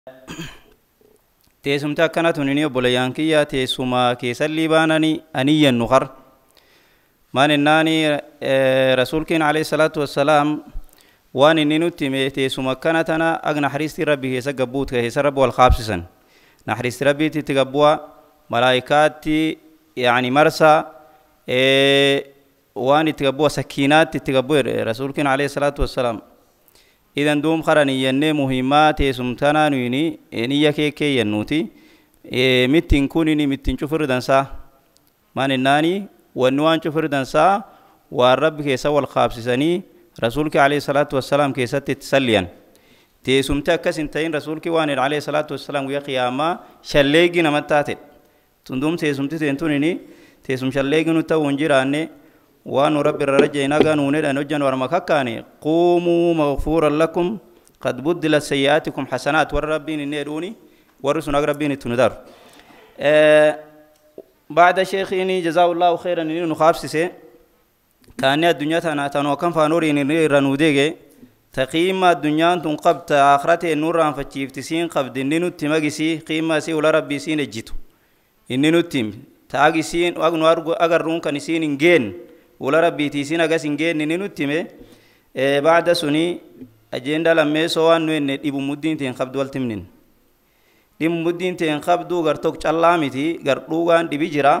teessumta akkanatu nini obboleeyyan kiyya teessuma keessan liibaanani aniyyan nuqar maan ennaani rasuulkiin alayhi salaatu wassalaam waan inni nutti hime teessuma akkana tana ag naxariistii rabbi keessa gabbuut keessa rabbi wal qaabsisan naxariistii rabbiitti itti gabbu'a malaayikaatti yani marsa waan itti gabbu'a sakiinaatti itti gabbu'e rasuulkiin alayhi salaatu wassalaam idan duum qarani yenne muhimmaa teessumtanaa nuyini niyya keekee yennuuti mittin kunini mittin cufirdansaa maan ennaani wanni waan cufirdansaa waan rabbi keessa wal qaabsisanii rasuulki alayhi salaatu wassalaam keessatti itti salliyan teessumti akkas hin ta'in rasuulki waan alayhi salaatu wassalaam guyyaa qiyaamaa shalleegi namatti taate tunduum teessumti teentunini teessum shalleegi nu ta'uu hin jiraanne waan rabbi irra rajayna ganuunedhan hojjan warma kakkaane quumuu maghfuuran lakum qad buddilat sayyi'aatikum hasanaat warra rabbiin inni edhuuni warri sun ag rabbiin itti nu daru baada sheekhiini jazaa'ullaahu khayran inni nu qaabsise kaanni addunyaa tanoo kan faanoriin irra nuu deege taqiima addunyaan tun qabta aakhirate nurraan fachiifti siin qabdi inni nutti magisi qiima isii ula rabbii siin ejjitu inni nutti taag isiin agnu agarruun kan isiin hin geen ula rabbiitii siin agas hin geen inni nutti me baada suni ajenda lammeessoo waan nu enne dhibu muddiin teen qabdu waltimnin dhibu muddiin teen qabdu gar tok callaa miti gar dhuugaan dhibi jira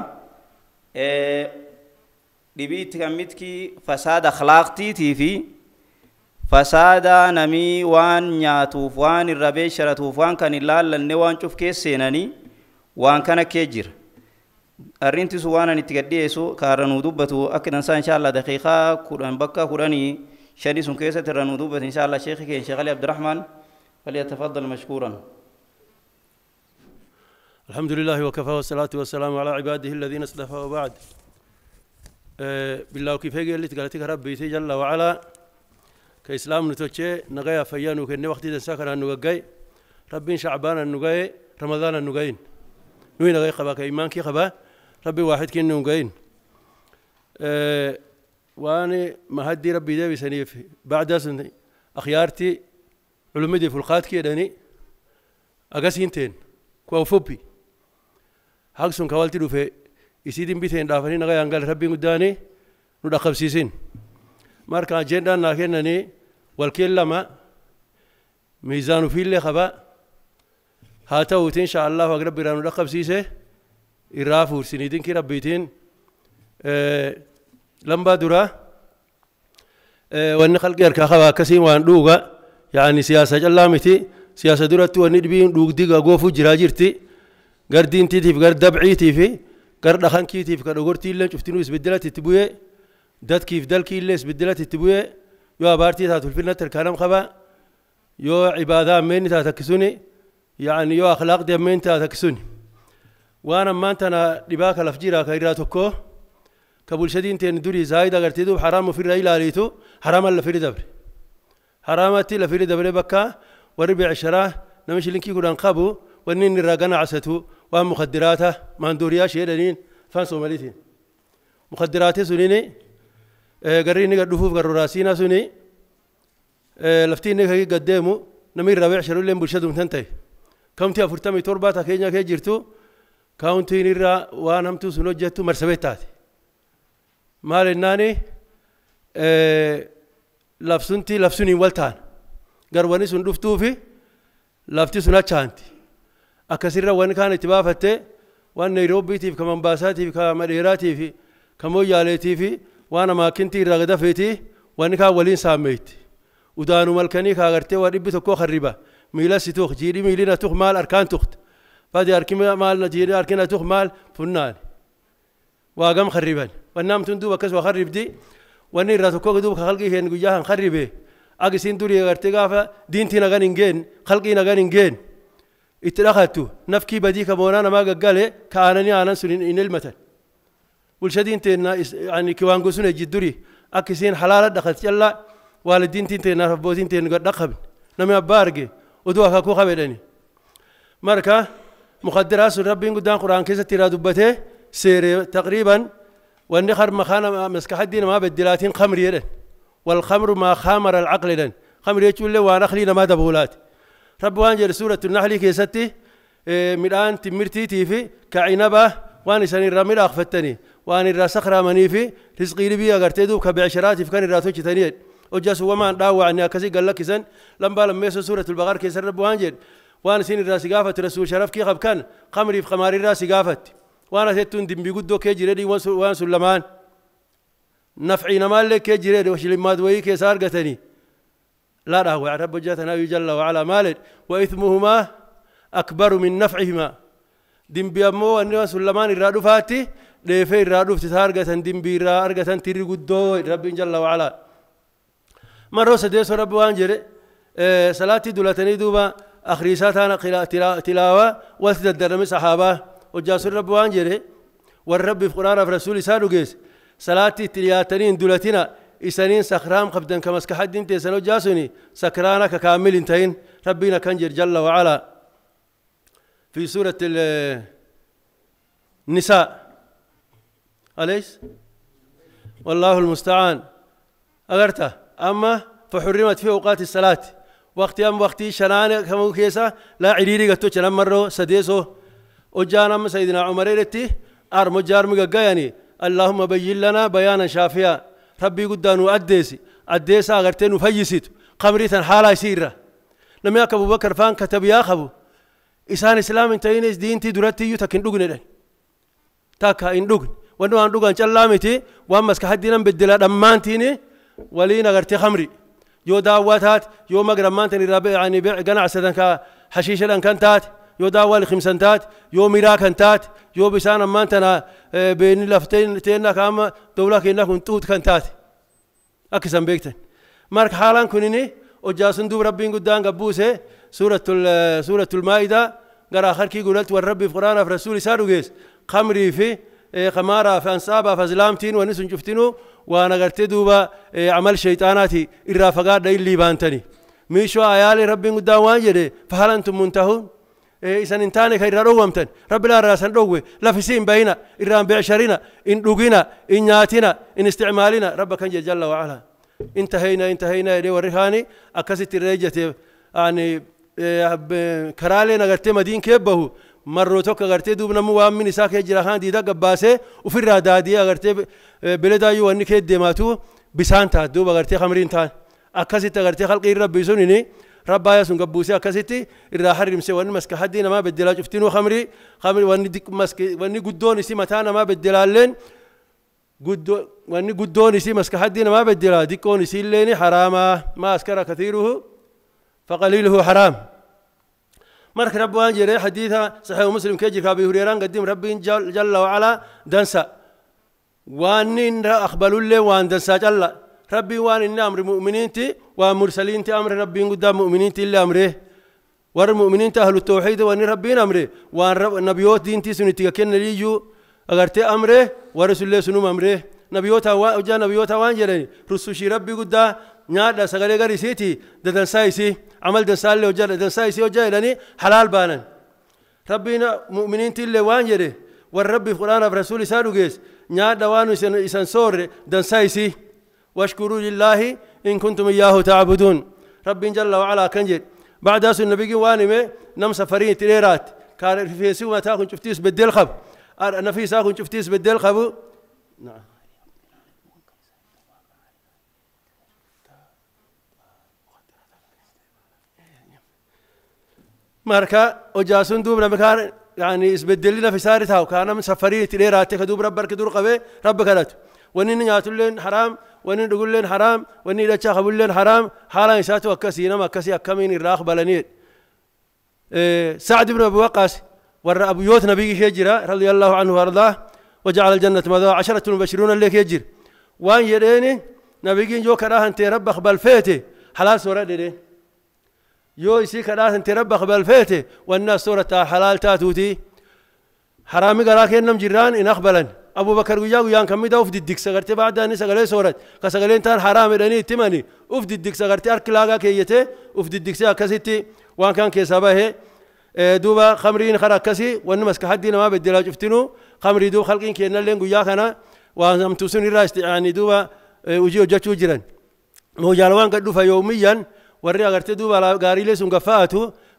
dhibiitti kan mitki fasaada akhlaaqtiitii fi fasaada namii waan nyaatuuf waan irra beesharatuuf waan kan hin laallanne waan cuf keesseenanii waan kana kee jira arrintisu waan an itti gadhiyeessu kaarra nuu dubbatu akka dansaa inshaallah daqiiqaa kudhan bakka kudhanii shanii sun keessatti irra nuu dubbatu inshaallah sheekhi keenya sheekh Ali Abdurrahmaan falyatafaddal mashkuuran. الحمد لله وكفى والصلاة والسلام على عباده الذين اصطفى وبعد بالله كيف يجي اللي تقالتك ربي جل وعلا كإسلام نتوجه نجايا فيانو كأنه وقت تنساكر النجاي ربي شعبان النجاي رمضان النجاين نوين نجاي خبا كإيمان كي خبا ربي واحد كأنه نجاين وأنا مهدي ربي ده بسنيف بعد سنة أخيارتي علومي في القات كيداني أقاسينتين كوافوبي حقسون كوالتي في يسيدين بيتين دافني نغاي انقال ربي قداني نودا خبسيسين ماركا جندا ناكنني والكلمه ميزان في اللي خبا هاتو ان شاء الله اقرب نودا خبسيسه الرافور سنيدين كي ربيتين لمبا درا وان خلق يركا خبا كسين وان دوغا يعني سياسه جلامتي سياسه درت وندبين دوغ ديغا غوفو جراجرتي غردين تيتي غرد دبعيتي في قرد خان كيتي في كدغورتي اللي شفتينو اسبدلات تبويه دات كيف دال كي اللي اسبدلات تبويه يو بارتي تاع الفيلم الكلام خبا يو عباده من تاكسوني يعني يو اخلاق دي من تاكسوني وانا ما انت انا دباك لفجيرا كيراتكو كبول شدين تن دوري زايد اغرتي دو حرام في الريل عليتو حرام الا في دبر حرامتي لا في دبر بكا وربع عشره نمشي لينكي قران قبو ونين الراجنا عساتو ومخدراتها ماندوريا شيدانين فانسو ماليتين مخدراتي سنيني قريني قدوفوف قرو راسينا سني لفتيني كي قدامو نمير ربيع شرول لين برشدهم تنتهي كاونتي افرتمي تورباتا كينيا كي جرتو كاونتي نيرا وانمتو سنو جتو مرسبيتاتي مال الناني لفسنتي لفسني والتان قرواني سندفتو في لفتي سنة شانتي أكثر وان كان اتبافته وان نيروبي تيف كمان باساتي في كمديراتي في كمويالتي في وانا ما كنتي رغدا فيتي وان كان ولين ساميت ودانو ملكني كاغرتي ودبي تكو خريبه ميلا ستوخ جيري ميلينا توخ مال اركان تخت فادي اركي مال نجيري اركينا توخ مال فنان واقام خريبان ونام تندو بكس وخرب دي واني راتكو دو خلقي هن جاهن خريبه اجسين دوري غرتي غافا دينتي نغانينجين خلقي نغانينجين اتلاخاتو نفكي بديك مولانا ما قال كانني انا سنين ان المثل والشدين تنا يعني كوان قسون جدوري اكسين حلال دخلت يلا والدين تنا ربوتين تنا دخب نمي بارغي ودوا كو خبدني مركا مخدرات ربي قدام قران كيس ترى دبته سير تقريبا والنخر مخانا مسك حدين ما بدلاتين خمر يدن والخمر ما خامر العقل دن خمر يقول له وانا خلينا ما دبولات رب وانجر سورة النحل كيستي ميدان تمرتي تيفي كعنبة وان سن الرمل أخفتني وان الراسخرة منيفي رزقي لبي أغرتدو كبعشرات في كان الراتوش تنيد وجاس وما داوع أني أكسي قال لك إذن لما يسو سورة البقر كيسر رب وانجر وان سن الراس قافة رسول شرف كي خب كان قمري في قمار الراس قافة وانا ستون دم بيقدو كيجري وان سلمان نفعي نمال لك كيجري وش لما دوي كيسار قتني لا داوع رب جاتنا جل وعلا مالد وإثمهما أكبر من نفعهما دم بيامو أن سلمان الرادو فاتي لفي الرادو تتارقة دم بيرا أرقة تيري قدو رب جل وعلا مرة سديس رب وانجر صلاة دولتني دوبا أخريساتنا تلاوة وتدرم صحابة وجاس الرب وانجر والرب في قرآن في رسول سادوجيس صلاة تلياتنين دولتنا إسانين سكرام قبضن كمسك حد انت سنو جاسوني سكرانا ككامل انتين ربنا كنجر جل وعلا في سورة النساء أليس والله المستعان أغرته أما فحرمت في أوقات الصلاة وقتي شنان كم كيسة لا عريري قطو شنان مرة سديسو وجانا سيدنا عمر رتي أرمجار مجاياني اللهم بين لنا بيانا شافيا ربي قدانو أديسا أغرتين وفيسيت قمريتا حالا يسيرة لم يك أبو بكر فان كتب يا خبو إسان إسلام انتينيس دينتي درتي يتكن دوغن تاكا إن دوغن وانو أن دوغن شلامتي وامس كحدنا بدلا دمانتيني ولينا غرتي خمري يو داواتات يو مغرمانتني رابع يعني بيع قناع سدن حشيشة دن كنتات يو داوال خمسنتات يو ميرا كنتات يو بسان مانتنا بين لفتين تينا كام دولة كنا كنتوت كنتات أكسم بيكتن مارك حالان كنيني وجاسن دوب ربين قدان قبوسه سورة المائدة قرأ آخر كي قلت والرب في قرآن في رسول ساروجيس خمري في خمارة في أنصابة في زلامتين ونسون شفتينه وأنا قلت دوبا عمل شيطاناتي الرافقات ده اللي بانتني ميشوا عيالي ربي قدام واجده فهل أنتم منتهون إذا إنتاني خير روامتن رب لا راسن روه لا في سين بينا إرام بعشرنا إن لقينا إن ياتنا إن استعمالنا ربك جل وعلا انتهينا دي ورهاني أكست الرجة يعني كرالي نقرت مدين كبه مرتك قرت دوب نمو من نساك جراحان دي دق باسه وفي الرادادي قرت بلدا يواني كده ماتو بسانتا دوب قرت خمرين تان أكست قرت خلق الرب يسونني ربا يسون قبوسي أكستي الراحر يمسي واني مسك حدينا ما بدلا شفتينو خمري واني ديك مسك واني قدوني سي متانا ما بدلا لين واني قدوني سي مسك حدينا ما بدلا ديكوني سي ليني حراما ما أسكر كثيره فقليله حرام مرك رب وانجري حديثها صحيح مسلم كيجي كابي هريران قديم ربي جل وعلا دنسا وان أخبلوا له وان دنسا جل ربي وان إن أمر مؤمنين تي ومرسلين تي أمر ربي قدام مؤمنين تي اللي أمره والمؤمنين أهل التوحيد وان ربي أمره وان نبيوت دين تي سنتي كن ليجو أغرت أمره ورسول الله سنوم أمره نبيوتها وجا نبيوتها وانجري رسوشي ربي قدام نادى سغلي غري سيتي ددن سايسي عمل دنسال له وجا ددن سايسي وجا لاني حلال بانا ربنا مؤمنين تي اللي وانجري والرب في القرآن في رسول سادوغيس نادى وانو إسان سور دن سايسي واشكروا لله إن كنتم إياه تعبدون رب جل وعلا كنجد بعد أسو النبي وانمي نم سفرين تليرات كان في سوى تاكن شفتيس بدل خب نفيس تاكن شفتيس بدل خب نعم ماركا وجاسون دوب ربكار يعني اسبدل لنا في سارتها وكان من سفريه تليرات كدوب ربك دور قبي ربك قالت ونين ياتلين حرام ونين دغلين حرام ونين لا تشخبلين حرام حالا يساتو كسينا ما كسي اكمين الراخ بلنيد سعد بن ابي وقاص ور ابو يوت نبي هجرة رضي الله عنه وارضاه وجعل الجنه مثواه 10 المبشرون اللي يجر وان يديني نبي جو كراه انت رب قبل فيته حلال سوره دي يو يسيك ناس انت ربك بالفيته والناس سورة حلال تاتوتي حرامي قراك انم جيران ان اقبلن ابو بكر وياو يان كميدا وفد الدك سغرتي بعد ان سغلي سورة كسغلين تان حرام دني تمني وفد الدك سغرتي اركلاغا كيته وفد الدك سا كسيتي وان كان كيسابه دوبا خمرين خراكسي وان مسك حدينا ما بدلا شفتنو خمري دو خلقين كينا لين ويا كنا وان تسوني راست يعني دوبا وجيو جاتو جيران مو جالوان قد يوميا وري أغرت دوبا غاري لسون قفاتو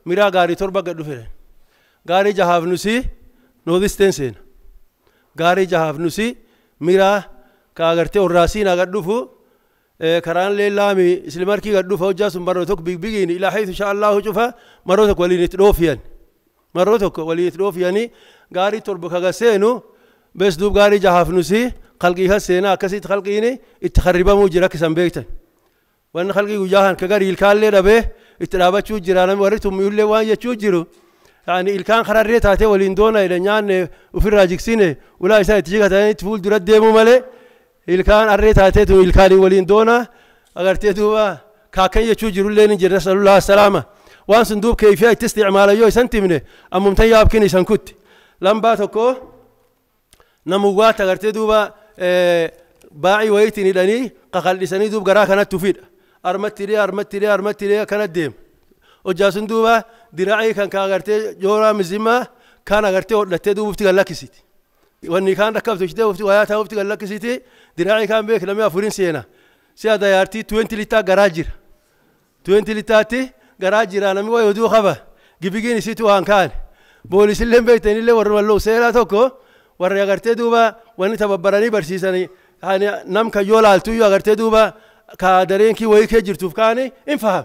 miraa gaarii torba gadhu fedhan gaarii jahaaf nusi noodisteen seena gaarii jahaaf nusi miraa ka agartee orraasiin agadhufu karaan leellaami islimarkii gadhufa hojjaa sun maroo tokko bigbigiin ilaa haythu sha Allahu cufa maroo tokko waliin itti dhoofiyan maroo tokko waliin itti dhoofiyanii gaarii torba kaga seenu bes duub gaarii jahaaf nusi khalqii kan seenaa akkasitti khalqiini itti kharribamuu jira kisan beektan wanni khalqii guyyaa kan garii ilkaallee dhabee itti dhaabachuu jira namni warri tummiyullee waan jechuu jiru yani ilkaan kararree taatee waliin doona jedha nyaanne ofirraa jiksine ulaa isaa itti jigatanii itti fuul dura deemuu malee ilkaan arree taatee tu ilkaanii waliin doona agartee duuba kaakkan jechuu jirullee ni jirra sallallahu alaihi wasallam waan sun duub keeyfiyaa itti isticmaala yoo isan timne ammumtan yaabkin isan kutti lambaa tokko namuwaat agartee duuba baacii wayitiin hidhanii qaqaldhisanii duub garaa kanatti ufidha armattilee kana deema hojjaa sun duuba diraacii kan agartee jooraa mizimmaa kan agartee hodhattee duubufti gallakkisiti wanni kaan rakkabtu ishitee ufti wayaa taa'ufti gallakkisiti diraacii kaan beek namni afurin seena si'a dayaartii 20 litaa garaa jira 20 litaatti garaa jira namni waa oduu qaba gibigiin isitu waan kaan boolisillee beektanillee warra walloo seeraa tokko warri agartee duuba wanni tababbaranii barsiisanii nam kan yoo laaltuyyuu agartee duuba ka dareenkii wayii kee jirtuuf kaani hin faham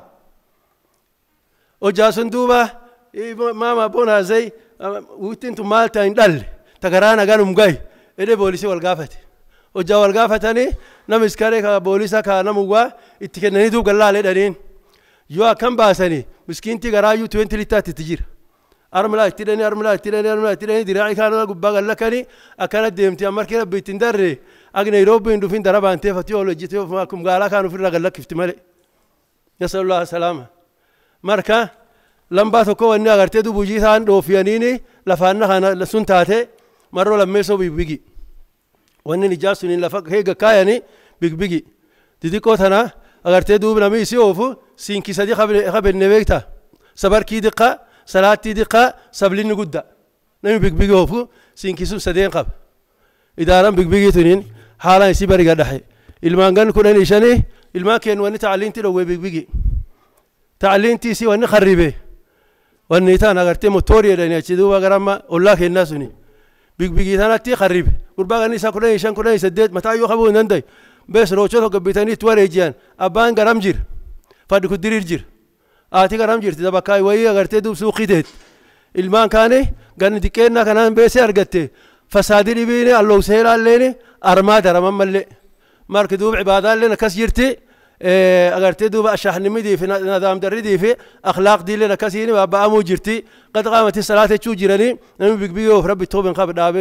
hojjaa sun duuba maama bonaazay wittiin tun maal ta'in dhalle tagaraa naganum gahi edee boolisii wal gaafate hojjaa wal gaafatanii nam iskaree ka boolisa ka namuwaa itti kennanii duub gallaalee dhaniin yoo akkam baasanii miskiintii garaayyuu 20 litaatti itti jira armlaa itti dhanii diraacii kaanota gubbaa gallakkanii akkana deemti ammarkii rabbi ittiin darre ag Nairobi hin dhufin dara baantee fatii ol hojjetee ofuma akkum gaalaa kaan ofirraa gallakkifti malee nasallallahu salaama marka lambaa tokko wanni agartee dubujii isaan dhoofiyaniini lafaanna kana sun taate marroo lammeessoo bigbigi wanni nijaa suniin lafa heega kaayanii bigbigi xixiqqoo tana agartee duub namni isii oofu siinki sadii qabenne beekta sabarkii diqqaa salaattii diqqaa sablinni guddaa namni bigbigi oofu siinki sun sadeen qaba idaaran bigbigii tuniin haalaan isii bari gadhaxe ilmaan gan 15 ilmaan keen wanni tacliintii dhowwee bigbigi tacliintii isii wanni kharribe wanni taan agartee motorii jedhanii achi duuba garamma ollaa kennaa suni bigbigii tanatti kharribe gurbaa ganni isaa 15 18 mataa yoo qabuu hin dandayu bees rochoo tokko bitanii itti wareejiyan abbaan garam jira fadhi kuddiriir jira aati garam jirti dabakkaa wayii agartee duub suuqii teet ilmaan kaane ganni xiqqeennaa kanaan beesee argatte fasaadii dhibiine alloo seeraalleen armaa daraman mallee marki duub cibaadaalleen akkas jirti agartee duuba ashaahnimidii fi nadaam darridii fi akhlaaqdiilleen akkasiin ba'amuu jirti qad qaamati salaata jechuu jiranii namni bigbigii of rabbi toobin qaba dhaabee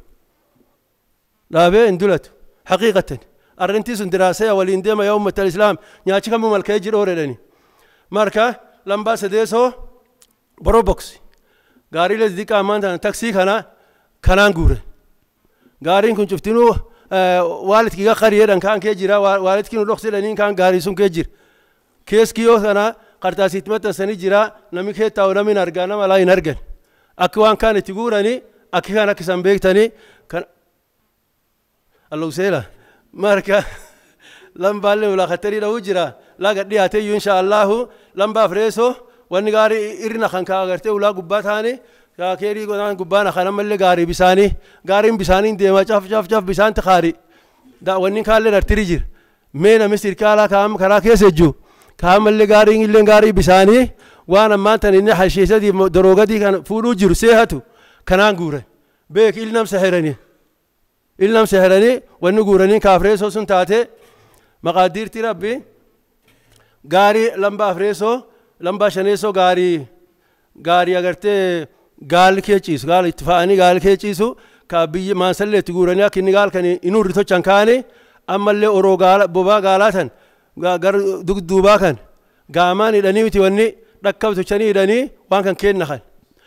hin dulatu haqiiqatan arrintii sun diraasee waliin deema yaa ummatal islaam nyaachi kamuu malkee jidhoo redhani marka lambaa sadeesoo boroboksi gaariilee xixiqqaa ammaan tana taksii kanaan guure gaariin kun cuftinuu waalidkii ga qariyeedhan kaan kee jira waalidkii nu dhoksidhaniin kaan gaarii sun kee jira keeskiyoo sana qartaasiitti maxxansanii jira namni kee taa'u namni hin argaa nama laa hin argan akka waan kaan itti guuranii akka kaan akka isan beektanii kan allowseela marka lambaallee ulaaqattanii dha'uu jira laaga dhiyaateeyyuu insha Allahu lambaa fireesoo wanni gaarii irrina kan kaa agartee ulaa gubbaa taane keerii godhaan gubbaan akkanam mallee gaarii bisaanii gaariin bisaaniin deemaa caaf bisaan tikaari wanni kaallee dartiri jira mee namni sirkaalaa kaam karaa keessa ejju kaam mallee gaariin illee gaarii bisaanii waan ammaan tan inni hashiisadii doroogadii kan fuudhuu jiru seehatu kanaan guuran beek ilnam seheranii wanni guuranii kaafreesoo sun taate maqaaddiirti rabbi gaarii lambaa afreesoo lambaa shaneesoo gaarii agartee gaal kee ciisu gaal itti fa'anii gaal kee ciisu ka biyyi maansallee itti guuranii akka inni gaal kan inurri tochan kaane ammallee oroo bobaa gaalaatan gar dugduubaa kan gaamaan hidhanii miti wanni dhakkab tochanii hidhanii waan kan kenna kan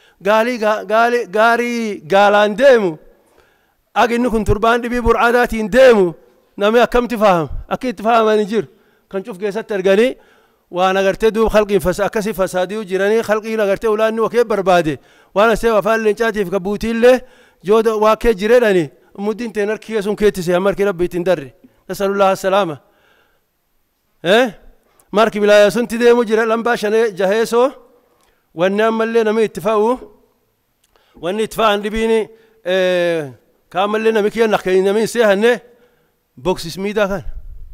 gaarii gaalaan deemu ag inni kun turbaan dhibii bur'aadaatiin deemu namni akkamti faham akka itti fahamanii jiru kan cuf keessatti arganii waan agartee duub khalqiin akkasii fasaadii jiranii khalqiin agartee ulaanni wakee barbaade waan asee afaan leencaatiif ka buutiillee yoo waa kee jireedhani muddiin teen harkii sun keettise marki rabbi ittiin darre nasallallahu salaama marki bilaaya sunti deemu jira lambaa shanee jaheesoo والنام اللي نمي اتفاقه واني اتفاق عندي بيني كامل لنا مكيان نحكي نمي سيهنه بوكس اسمي ده كان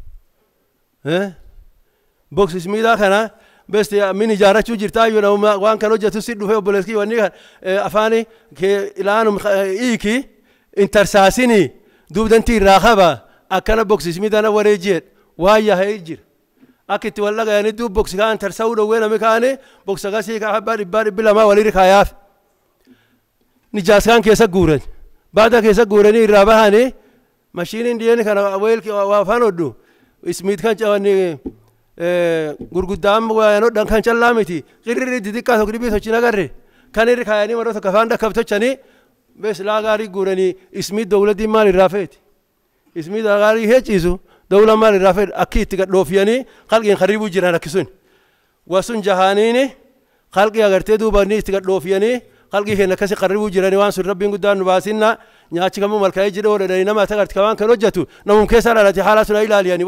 بوكس اسمي ده كان بس من إجارة شو جرتا يونا وان كانوا جاتوا سيدو في بولسكي واني أفاني كإلانو إيكي انترساسيني دوب دنتي راخبا أكنا بوكس اسمي ده أنا وريجيت ويا هيجر أكيد ولا يعني دوب بوكس كان ترسول وين مكانه بوكس كاسي كحبار بلا ما ولي رخاياف نجاس كان كيسا جورن بعد كيسا جورني رابهاني ماشين دياني كان أول وافانو دو اسمي كان جواني غرقدام ويانو دان كان شلامتي غير ديكا سكريبي سوتشينا غري كان رخاياني مرة كفاندا كبتشاني بس لا غاري جورني اسمي دولة دي مال رافيت اسمي دا غاري هيجيزو دولة مال رافيت أكيد تقدوفياني خلقين خريبو جيران كسون وسون جهانيني خلقي أگر تدو بني تقدوفياني خلقي هنا كسي خريبو جيراني وان سر ربين قدان نباسينا نياتي كمو ملكاي جيرو وداينا ما تقدر كمان كنوجتو نمم كسر على حالة سنايلالياني